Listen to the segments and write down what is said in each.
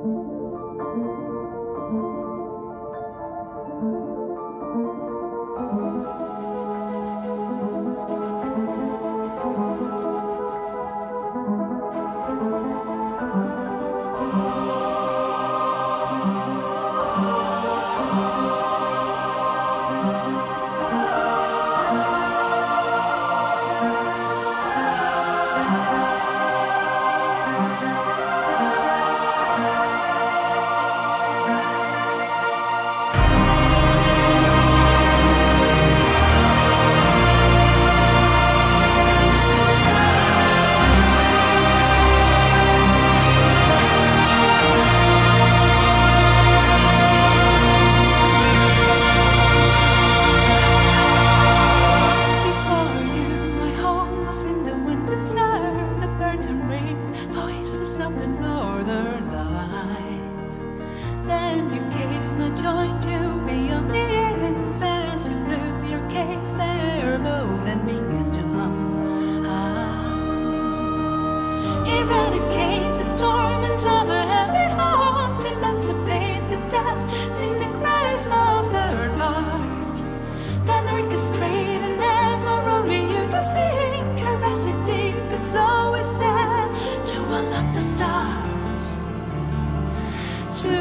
Eradicate the torment of a heavy heart, emancipate the death, sing the cries of third part. Then orchestrate and never only you to sing, caress it deep, it's always there to unlock the stars, to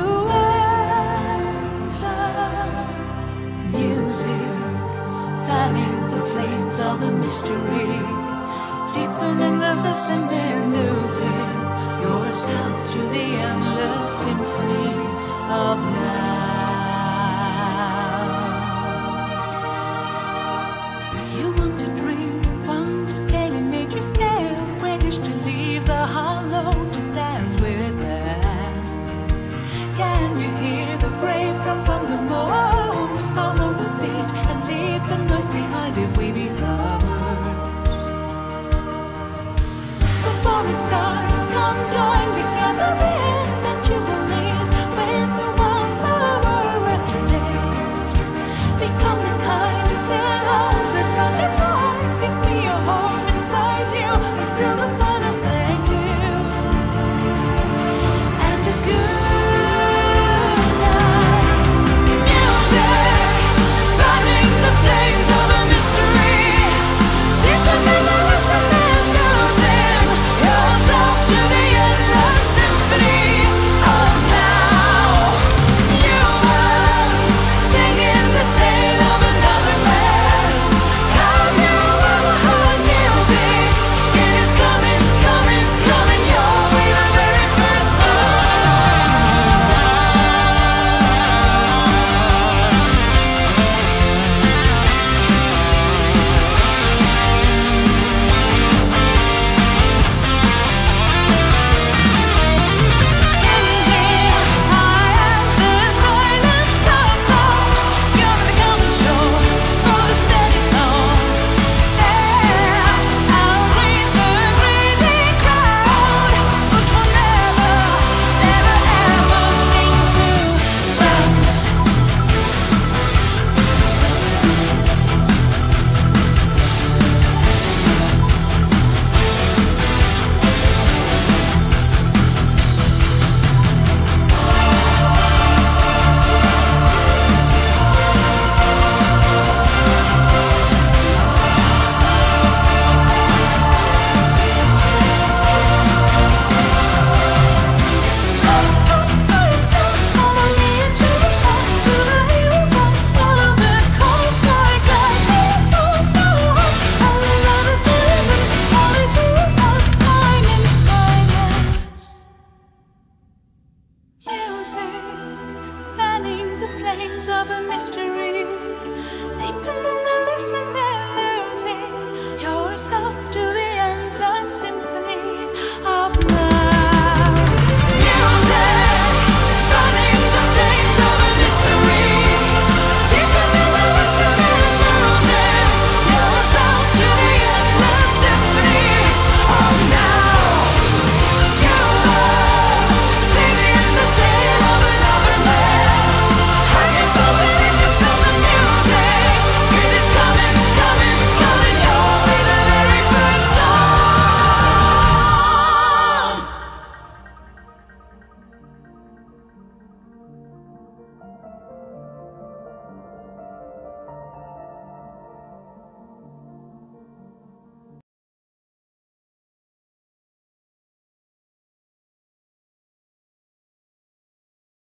enter. Music, fanning the flames of a mystery, deepening the listening, losing yourself to the endless symphony of now. You want to dream, want to gain a major scale, wish to leave the hollow to dance with them. Can you hear the brave drum from the most? Follow the beat and leave the noise behind if we be lovers. Performance starts, come join the gathering, and you will leave with the wildflower aftertaste. Become the kind who still loves and butterflies. Give me a home inside you until the final thank you and a good night. Music, fanning the flames of a mystery, deepening the listening, losing yourself to the endless symphony of now. You are singing the tale of another man. Have you ever heard music? It is coming, coming, coming your way the very first of a mystery, deepening the listening, losing yourself to